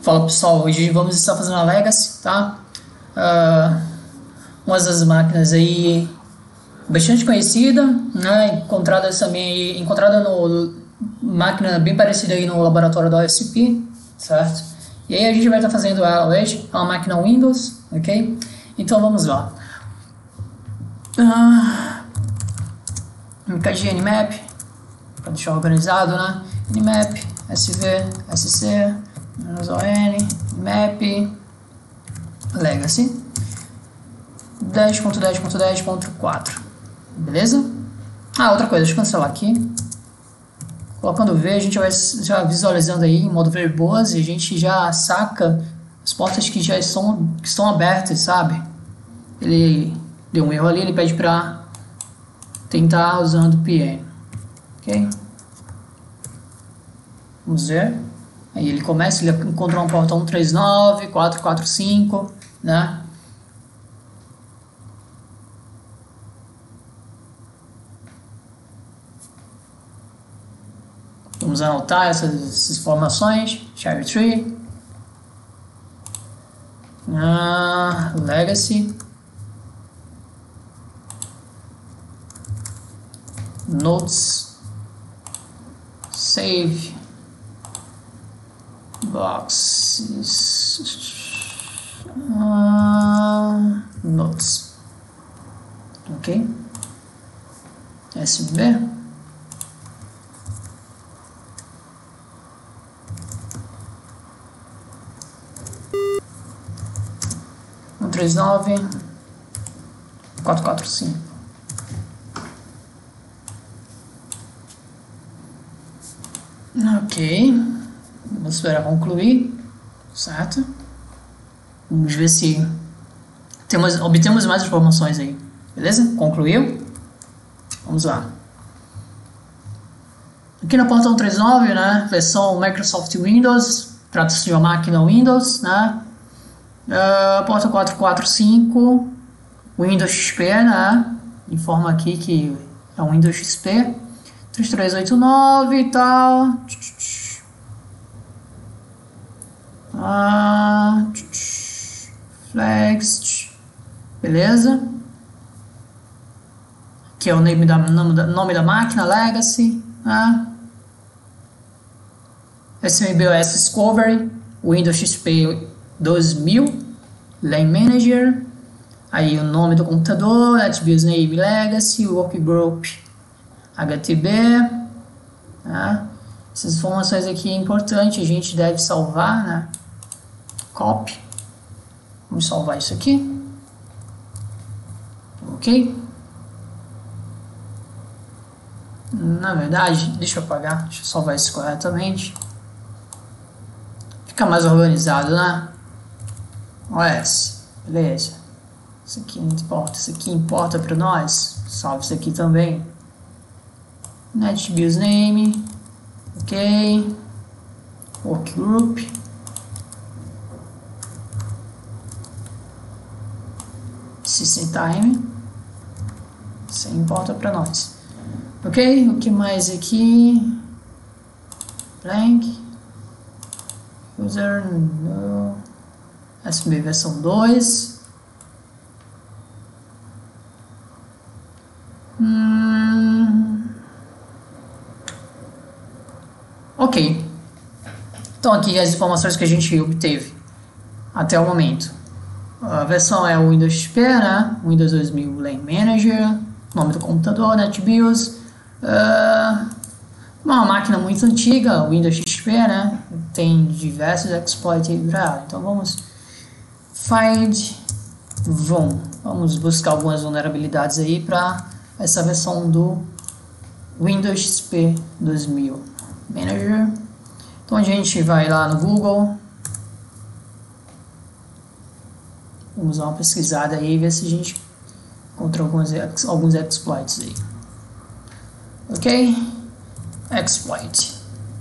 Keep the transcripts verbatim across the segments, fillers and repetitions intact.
Fala pessoal, hoje vamos estar fazendo a Legacy, tá? Uh, uma das máquinas aí bastante conhecida, né? Encontrada também aí, encontrada no máquina bem parecida aí no laboratório da O S P, certo? E aí a gente vai estar fazendo ela hoje, é uma máquina Windows, ok? Então vamos lá. Uh, Cadê Nmap? Para deixar organizado, né? Nmap, sv, sc, on, map, legacy dez ponto dez ponto dez ponto quatro, beleza? Ah, outra coisa, deixa eu cancelar aqui. Colocando V, a gente vai já visualizando aí em modo verbose, a gente já saca as portas que já estão, que estão abertas, sabe? Ele deu um erro ali, ele pede para tentar usando o P N, ok? Vamos ver. Aí ele começa, ele encontrou uma porta um três nove, quatro quatro cinco, né? Vamos anotar essas, essas informações. Share tree. Ah, legacy. Notes. Save. Boxes. Uh, notes. Ok. S B. um três nove, quatro quatro cinco. Ok. Vamos esperar concluir, certo? Vamos ver se temos, obtemos mais informações aí, beleza? Concluiu? Vamos lá. Aqui na porta um três nove, né? Versão Microsoft Windows, trata-se de uma máquina Windows, né? Uh, porta quatro quatro cinco, Windows X P, né? Informa aqui que é um Windows X P, três três oito nove e tal. Ah, flex, beleza? Aqui é o nome da, nome da, nome da máquina, Legacy, né? S M B O S Discovery, Windows X P dois mil, Lane Manager, aí o nome do computador, NetBIOS Name Legacy, Workgroup H T B, né? Essas informações aqui é importante, a gente deve salvar, né? Copy, vamos salvar isso aqui, ok? Na verdade, deixa eu apagar, deixa eu salvar isso corretamente, fica mais organizado, né? O S, beleza, isso aqui não importa, isso aqui importa para nós, salve isso aqui também, NetBIOS Name, ok, Workgroup, System Time, isso importa para nós, ok, o que mais aqui, blank, user, no, S M B versão dois, hum, ok, então aqui as informações que a gente obteve até o momento. A versão é o Windows X P, né? Windows dois mil Lane Manager, nome do computador, NetBIOS, uh, uma máquina muito antiga, o Windows X P, né? Tem diversos exploits para ela. Então vamos find vuln, vamos buscar algumas vulnerabilidades aí para essa versão do Windows X P dois mil Manager. Então a gente vai lá no Google. Vamos dar uma pesquisada aí e ver se a gente encontra alguns, alguns exploits aí. Ok? Exploit.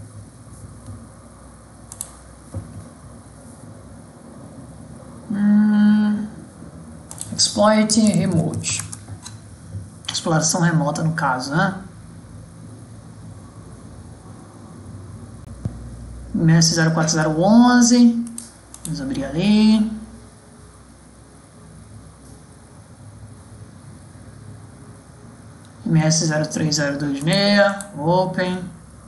Hum, exploit remote. Exploração remota no caso, né? M S zero quatro zero um um Vamos abrir ali. M S zero três zero dois seis, Open.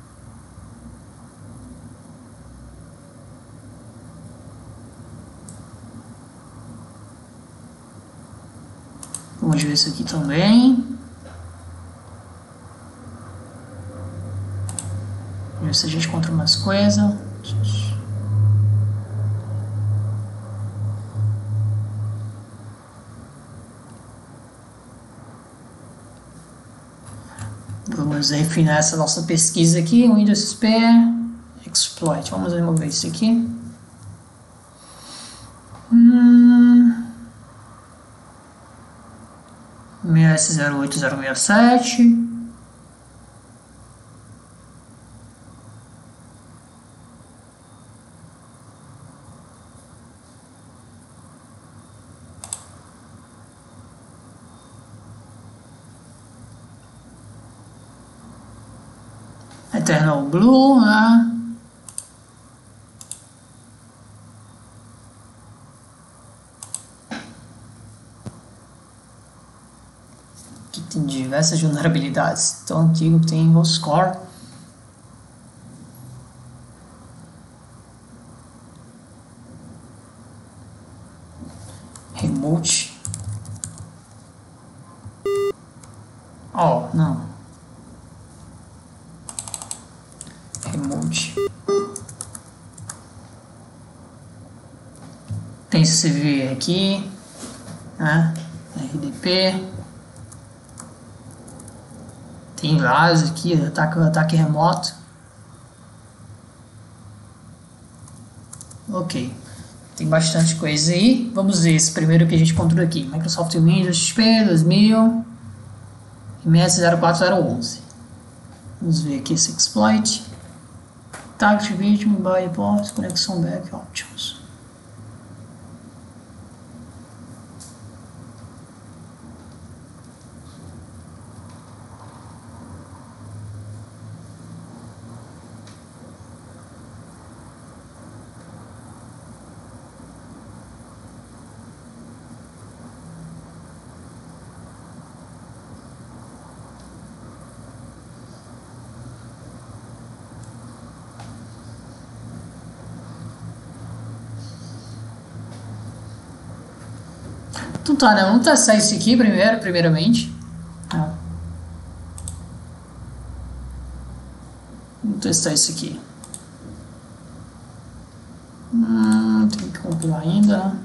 Vamos ver isso aqui também. Ver se a gente encontra umas coisas. Vamos refinar essa nossa pesquisa aqui. Windows X P Exploit. Vamos remover isso aqui. Hum. M S zero oito zero seis sete. Eternal Blue, né? Aqui tem diversas vulnerabilidades. Tão antigo que tem o Score. Remote. Oh, não. Remote. Tem C V aqui, né? R D P. Tem vários aqui, ataque, ataque remoto. Ok. Tem bastante coisa aí. Vamos ver esse primeiro que a gente encontrou aqui. Microsoft Windows X P dois mil. M S zero quatro zero um um. Vamos ver aqui esse exploit. Target Victim, Bypass, Conexão Back Options. Então tá, né? Vamos testar isso aqui primeiro, primeiramente. Ah. Vamos testar isso aqui. Hum, tem que compilar ainda, né?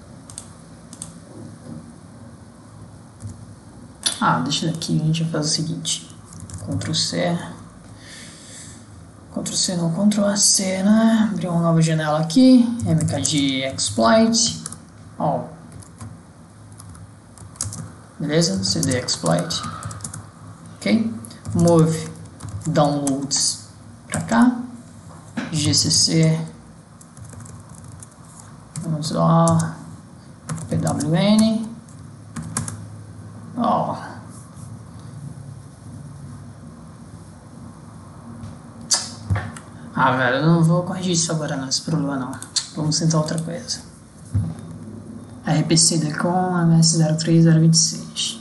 Ah, deixa daqui, a gente vai fazer o seguinte. Ctrl C. Ctrl C não, Ctrl A C, né? Abrir uma nova janela aqui. M K G Exploit. Ó. Beleza? C D Exploit. Ok? Move Downloads pra cá. G C C. Vamos lá. P W N. Ó. Ah, velho, eu não vou corrigir isso agora não, esse problema não. Vamos tentar outra coisa. R P C Decom M S zero três zero dois seis.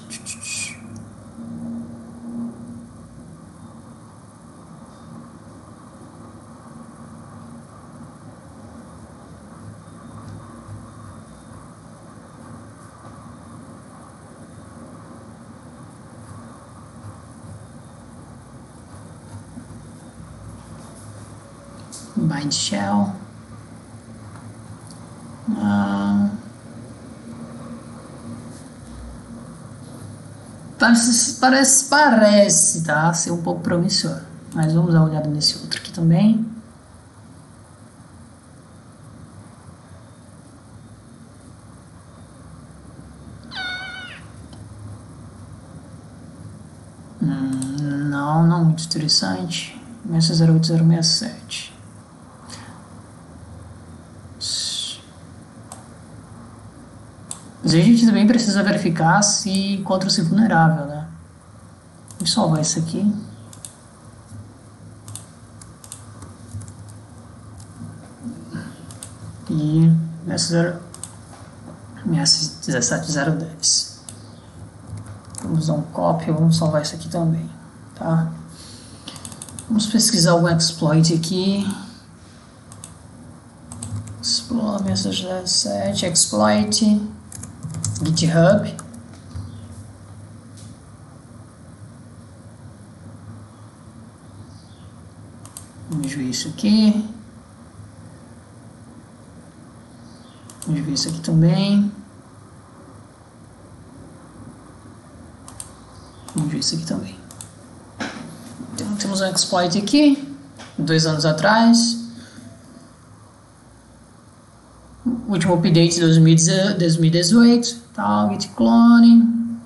Bind shell. Ah, parece, parece, parece, tá? Ser um pouco promissor. Mas vamos dar uma olhada nesse outro aqui também. Hum, não, não muito interessante. M S zero oito zero seis sete. Mas a gente também precisa verificar se encontra-se vulnerável, né? Vamos salvar isso aqui. e M S um sete zero um zero. Vamos usar um copy, vamos salvar isso aqui também, tá? Vamos pesquisar algum exploit aqui. Explore M S zero sete, exploit, GitHub. Vamos ver isso aqui. Vamos ver isso aqui também. Vamos ver isso aqui também. Então, temos um exploit aqui, dois anos atrás. Último update dois mil e dezoito. Target clone.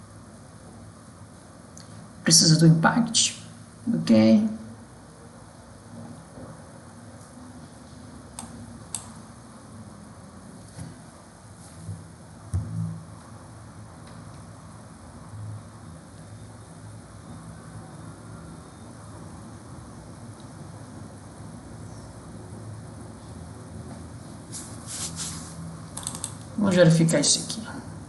Precisa do impact. Ok. Vamos verificar isso aqui.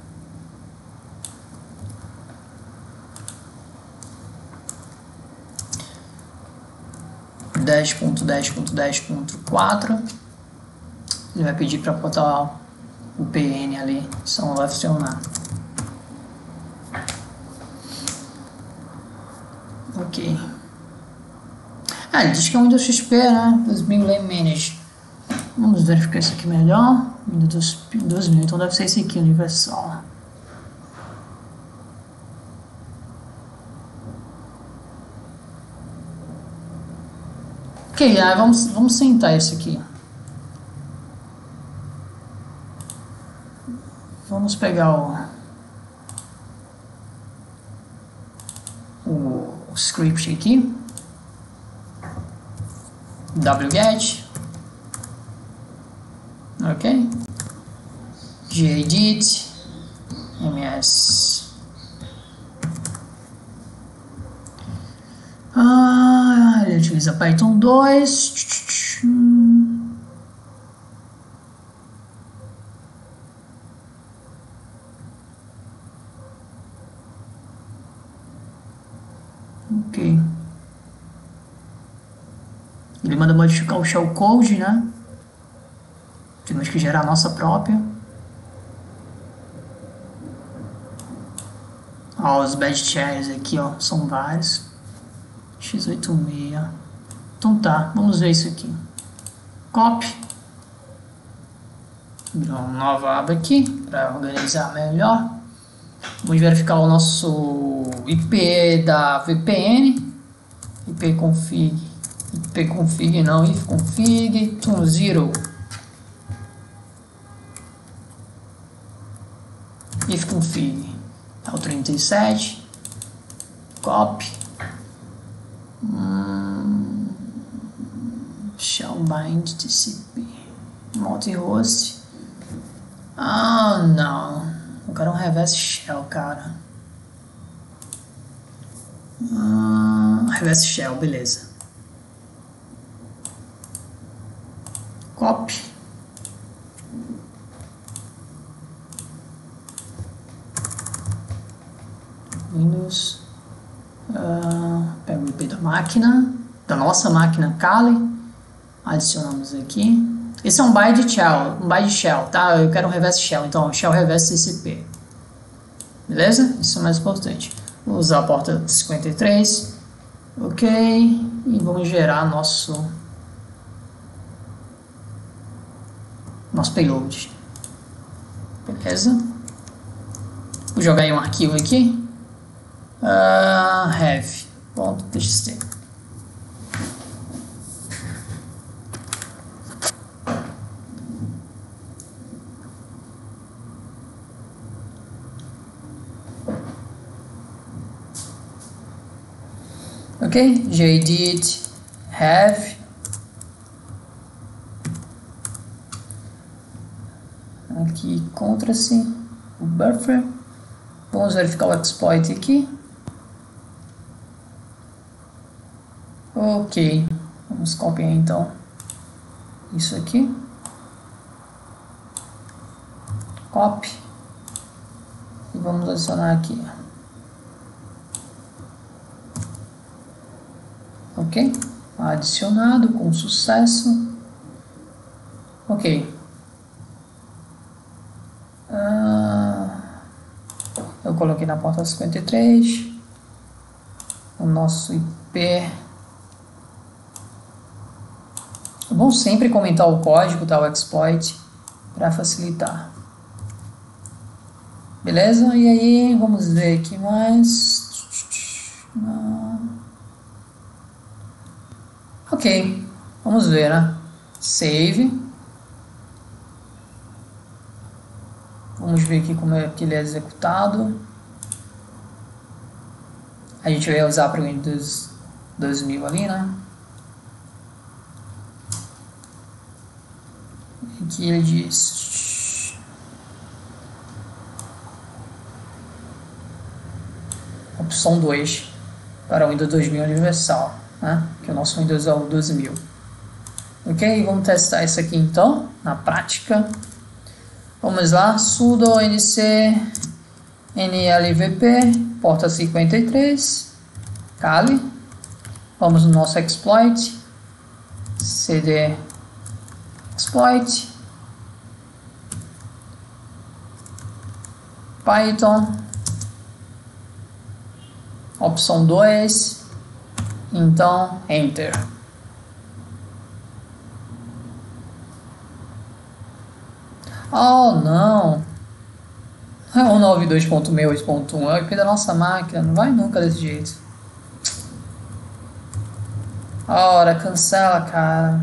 dez ponto dez ponto dez ponto quatro. Ele vai pedir para botar o P N ali, só não vai funcionar. Ok. Ah, ele diz que é um Windows X P, né? dois mil Lane Manage. Vamos verificar isso aqui melhor. Windows dois mil, então deve ser esse aqui, universal. Ok, aí vamos, vamos sentar isso aqui. Vamos pegar o, o, o script aqui. wget. Ok. gedit. ms. Ah, ele utiliza Python dois. Ok. Ele manda modificar o shellcode, né? Temos que gerar a nossa própria. Ó, os bad shares aqui, ó, são vários. x oitenta e seis. Então tá, vamos ver isso aqui. Copy. Uma nova aba aqui para organizar melhor. Vamos verificar o nosso I P da V P N. ipconfig. ipconfig não, ifconfig. Tune zero. ifconfig. Tá o trinta e sete. Copy. Hum, shell bind T C P. Multi-host. Ah, não. Eu quero um reverse shell, cara. Ah, reverse shell, beleza. Copy. Windows. Uh, pega o I P da máquina, da nossa máquina Kali. Adicionamos aqui. Esse é um byte shell, um byte shell, tá? Eu quero um reverse shell, então shell reverse T C P. Beleza? Isso é mais importante. Vou usar a porta cinquenta e três. Ok. E vamos gerar nosso nosso payload. Beleza? Vou jogar aí um arquivo aqui. Uh, have.txt. Ok, gedit have. Aqui contra-se o buffer. Vamos verificar o exploit aqui. Ok, vamos copiar então isso aqui. Copy. E vamos adicionar aqui. Ok? Adicionado com sucesso. Ok. Uh, eu coloquei na porta cinquenta e três. O nosso I P. É bom sempre comentar o código, tá? O exploit, para facilitar. Beleza? E aí, vamos ver aqui mais. Ok, vamos ver, né? Save. Vamos ver aqui como é que ele é executado. A gente vai usar para o Windows dois mil ali, né? Aqui ele diz... Opção dois para o Windows dois mil universal, né? Que o nosso Windows é o doze mil. Ok, vamos testar isso aqui então, na prática. Vamos lá, sudo nc nlvp, porta cinquenta e três, cali. Vamos no nosso exploit, cd exploit, Python, opção dois, então enter. Oh não, é o nove dois ponto sessenta e oito ponto um, é o I P da nossa máquina, não vai nunca desse jeito. Ora, cancela, cara.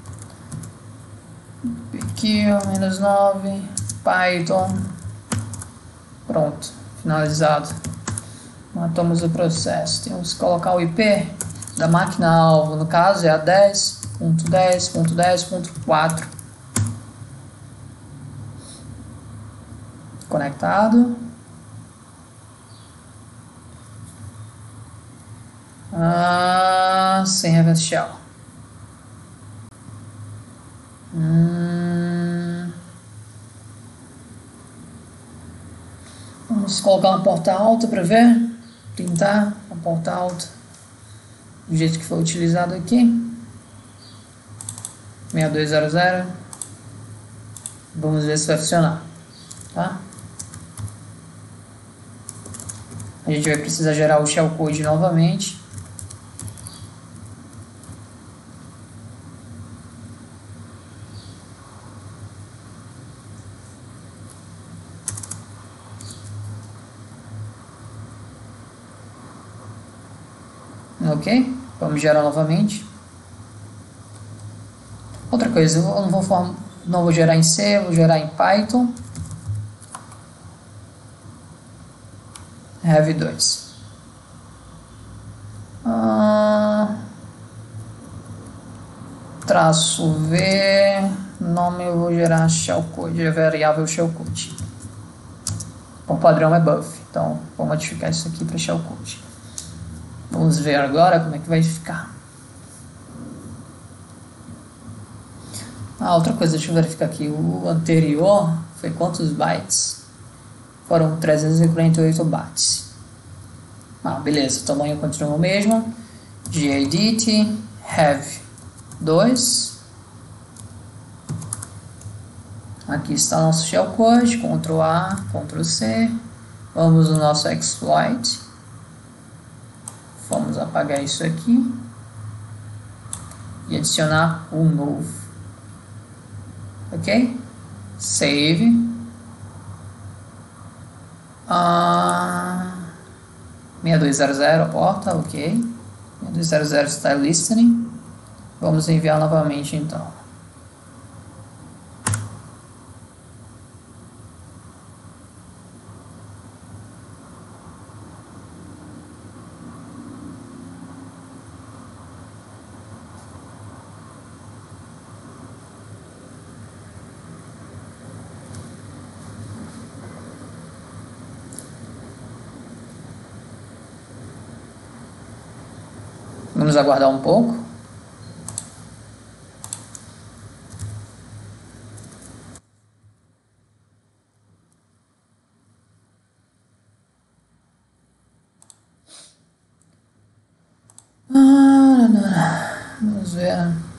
Aqui, menos nove, Python. Pronto, finalizado. Matamos o processo. Temos que colocar o I P da máquina alvo, no caso é a dez ponto dez ponto dez ponto quatro. Conectado. Ah, sem reverse shell. Hum. Vamos colocar uma porta alta para ver. Printar a porta alta do jeito que foi utilizado aqui. seis dois zero zero. Vamos ver se vai funcionar. Tá? A gente vai precisar gerar o shellcode novamente. Ok? Vamos gerar novamente. Outra coisa, eu não vou, form... não vou gerar em C, eu vou gerar em Python. Heavy dois. Ah, traço V. Nome eu vou gerar shellcode, é variável shellcode. O padrão é buff, então vou modificar isso aqui para shellcode. Vamos ver agora como é que vai ficar. Ah, outra coisa, deixa eu verificar aqui. O anterior foi quantos bytes? Foram trezentos e quarenta e oito bytes. Ah, beleza, o tamanho continua o mesmo. Gedit, have dois. Aqui está nosso shellcode, control A, control C. Vamos no nosso exploit. Vamos apagar isso aqui. E adicionar um novo. Ok? Save. Ah, seis dois zero zero a porta, ok. seis dois zero zero está listening. Vamos enviar novamente então. Vamos aguardar um pouco. Vamos ver.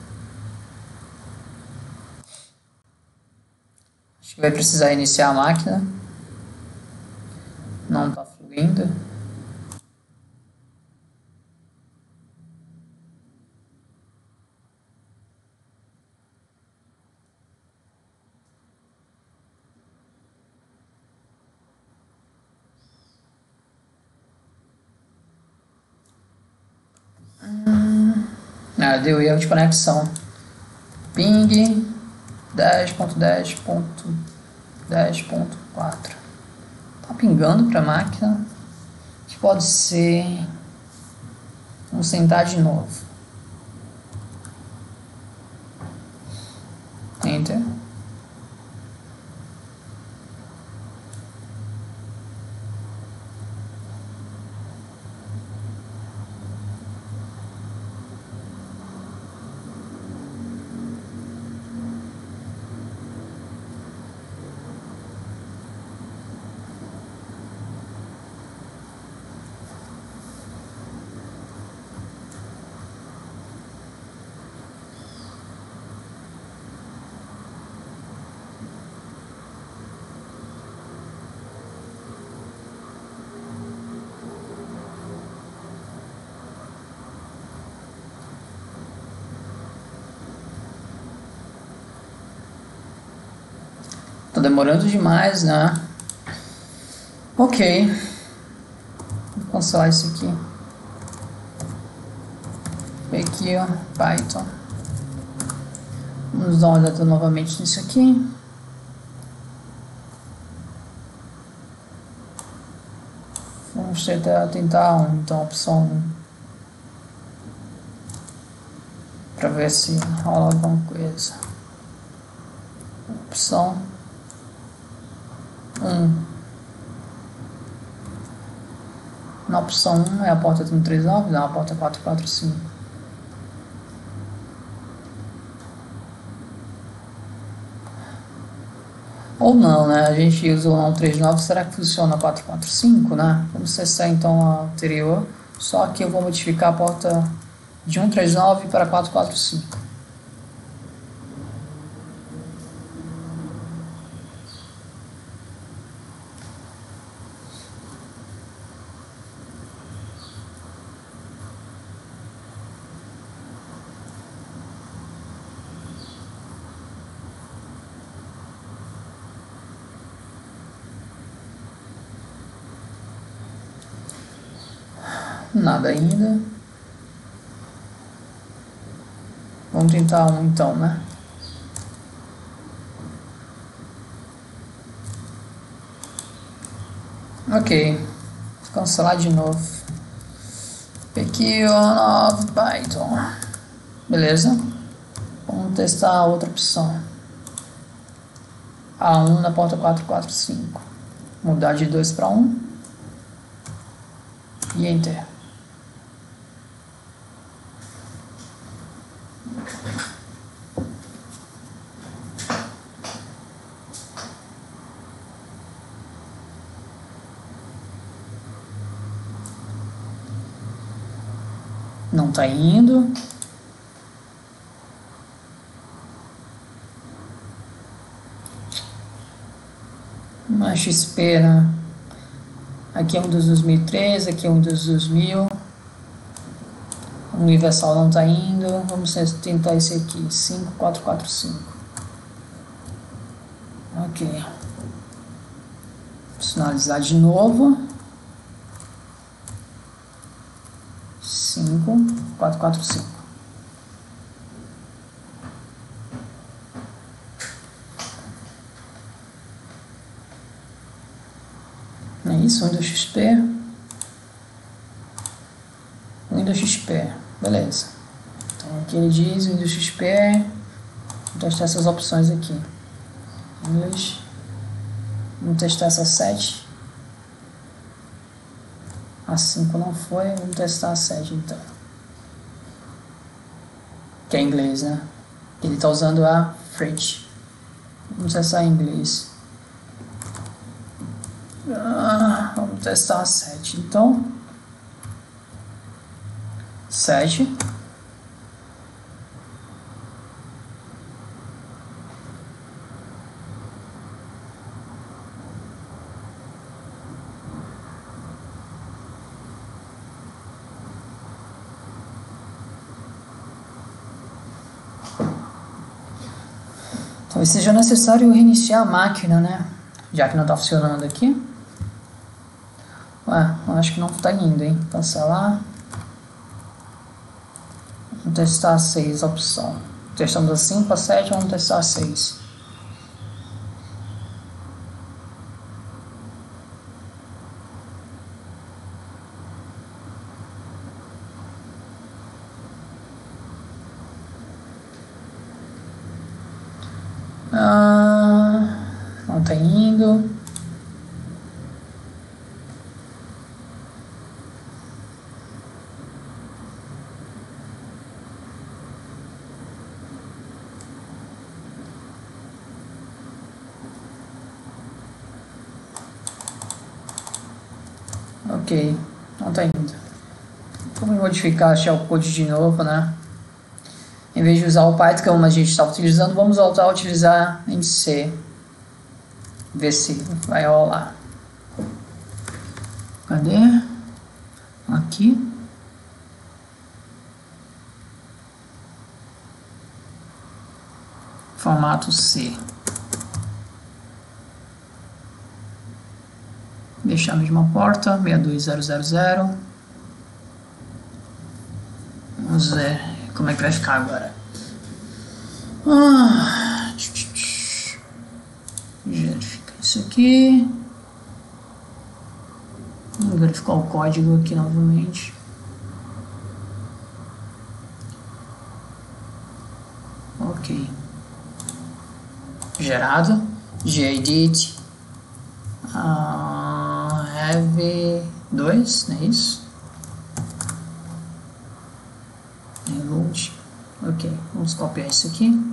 Acho que vai precisar iniciar a máquina. Não está fluindo. Hum, ah, deu erro de conexão. Ping dez ponto dez ponto dez ponto quatro. Tá pingando para a máquina. Que pode ser. Vamos tentar de novo. Enter. Tá demorando demais, né? Ok. Vou cancelar isso aqui. Aqui, ó, Python. Vamos dar uma olhada novamente nisso aqui. Vamos tentar, tentar um, então, a opção um. Para ver se rola alguma coisa. Opção um. Na opção um é a porta trinta e três nove, não, a porta quatrocentos e quarenta e cinco. Ou não, né? A gente usa o um três nove, será que funciona quatrocentos e quarenta e cinco, né? Vamos testar então a anterior, só que eu vou modificar a porta de um três nove para quatrocentos e quarenta e cinco. Nada ainda. Vamos tentar um então, né? Ok. Cancelar de novo. Aqui o nove Python. Beleza. Vamos testar a outra opção. A um na porta quatrocentos e quarenta e cinco. Mudar de dois para um. E Enter. Não tá indo. Uma X P, né? Aqui é um dos dois mil e treze, aqui é um dos dois mil. O universal não tá indo. Vamos tentar esse aqui, cinco quatro quatro cinco. Ok. Finalizar de novo. cinco quatro quatro cinco. É isso, Windows X P. Windows X P, beleza. Então aqui ele diz Windows X P. Vou testar essas opções aqui. English. Vamos testar essa sete. A cinco não foi, vamos testar a sete então. Que é inglês, né? Ele está usando a French. Vamos testar em inglês. Ah, vamos testar a sete então. sete. Talvez seja necessário reiniciar a máquina, né? Já que não está funcionando aqui. Ué, acho que não está indo, hein? Cancelar. Vamos testar a seis, a opção. Testamos a cinco, a sete, vamos testar a seis. Ah, não está indo. Ok, não está indo. Vamos modificar a shellcode de novo, né? Em vez de usar o Python como a gente estava utilizando, vamos voltar a utilizar em C. Ver se vai rolar. Cadê? Aqui. Formato C. Deixar a mesma porta, seis dois zero zero zero. Vamos ver como é que vai ficar agora. Ah, verificar isso aqui. Vamos verificar o código aqui novamente. Ok. Gerado. gedit. Uh, have dois, não é isso? Reload. Ok, vamos copiar isso aqui.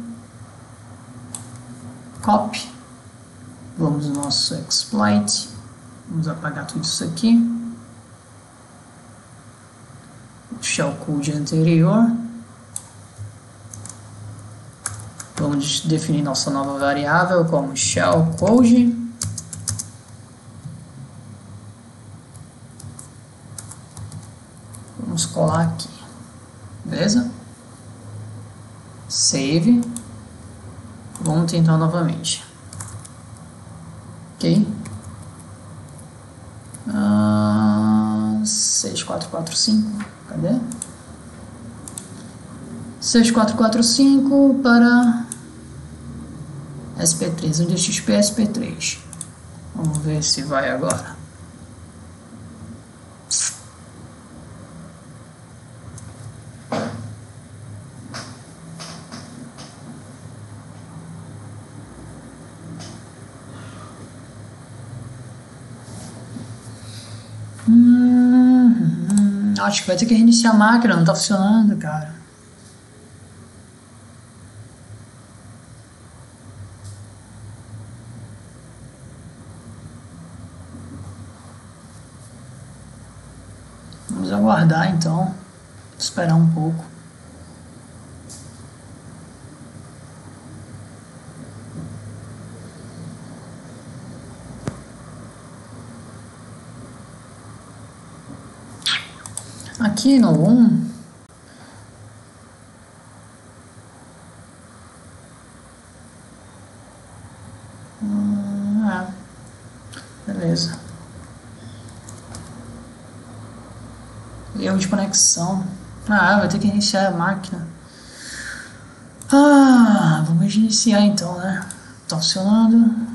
Copy. Vamos no nosso exploit. Vamos apagar tudo isso aqui. O shellcode anterior. Vamos definir nossa nova variável como shellcode. Vamos colar aqui. Beleza? Save. Vamos tentar novamente. Ok? Uh, seis quatro quatro cinco. Cadê? seis quatro quatro cinco para S P três. Onde X P S P três. Vamos ver se vai agora. Hum, acho que vai ter que reiniciar a máquina, não tá funcionando, cara. Vamos aguardar então, esperar um pouco. Aqui no um, hum, é, beleza. Erro de conexão. Ah, vai ter que iniciar a máquina. Ah, vamos iniciar então, né? Tá funcionando.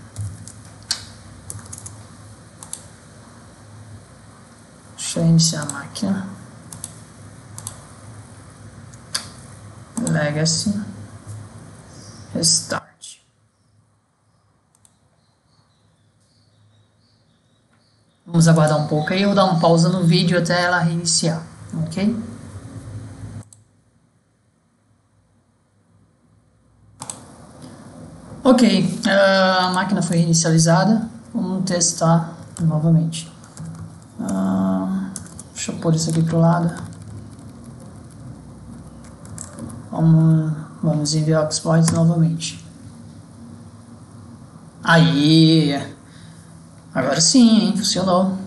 Deixa eu iniciar a máquina. Legacy. Restart. Vamos aguardar um pouco aí, eu vou dar uma pausa no vídeo até ela reiniciar, ok? Ok, a máquina foi reinicializada, vamos testar novamente. Uh, deixa eu pôr isso aqui pro lado. Vamos, vamos enviar o exploit novamente. Aí! Agora sim, hein? Funcionou.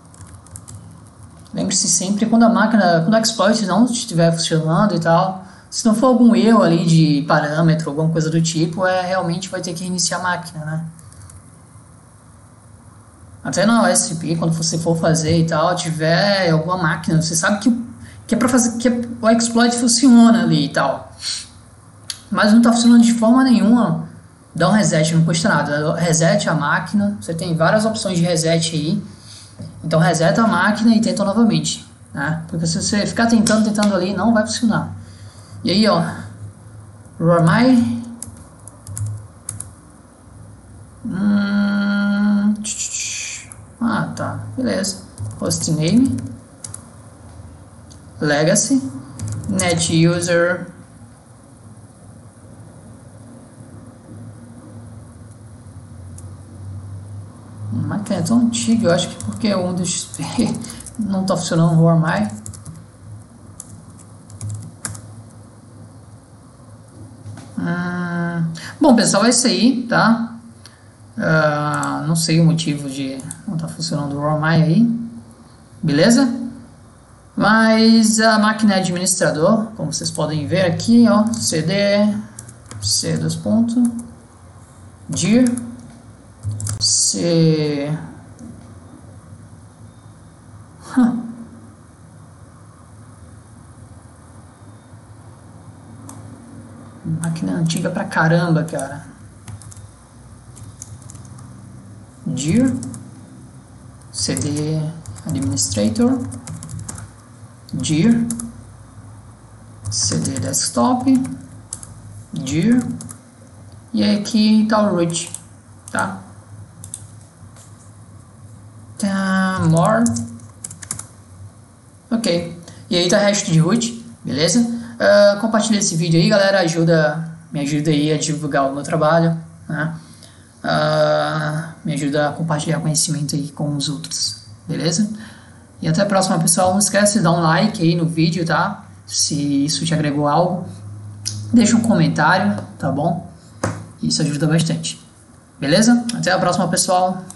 Lembre-se sempre, quando a máquina, quando o exploit não estiver funcionando e tal, Se não for algum erro ali de parâmetro, alguma coisa do tipo, é realmente vai ter que reiniciar a máquina, né? Até na O S P, quando você for fazer e tal, tiver alguma máquina, você sabe que, que é para fazer que o exploit funciona ali e tal. Mas não está funcionando de forma nenhuma, dá um reset, não custa nada. Reset a máquina, você tem várias opções de reset aí. Então reseta a máquina e tenta novamente, né? Porque se você ficar tentando, tentando ali, não vai funcionar. E aí, ó, Romai. Hum, ah, tá, beleza. Hostname, Legacy, Net User. A máquina é tão antiga, eu acho que porque o Windows X P não tá funcionando o Romai. Hum, bom, pessoal, é isso aí, tá? Uh, não sei o motivo de não estar tá funcionando o Romai aí, beleza? Mas a máquina é administrador, como vocês podem ver aqui, ó, cd, c dois pontos, dir, c... Huh. Máquina antiga pra caramba, cara. Dir, cd administrator, dir, cd desktop, dir, e aqui tá o root, tá? Tá, more, ok, e aí tá o resto de root, beleza? Uh, compartilha esse vídeo aí, galera, ajuda, me ajuda aí a divulgar o meu trabalho, né? Uh, me ajuda a compartilhar conhecimento aí com os outros, beleza? E até a próxima, pessoal. Não esquece de dar um like aí no vídeo, tá? Se isso te agregou algo, deixa um comentário, tá bom? Isso ajuda bastante, beleza? Até a próxima, pessoal.